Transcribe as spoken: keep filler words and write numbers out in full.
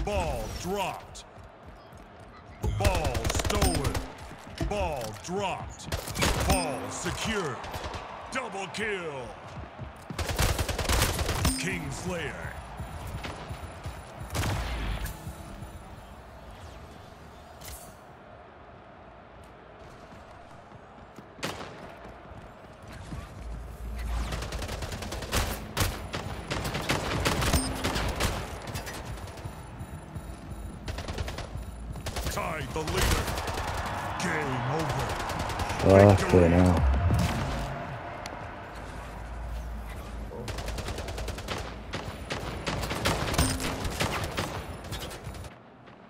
Ball dropped. Ball stolen. Ball dropped. Ball secured. Double kill. Kingslayer. Tied the leader. Game over. Fuck it now.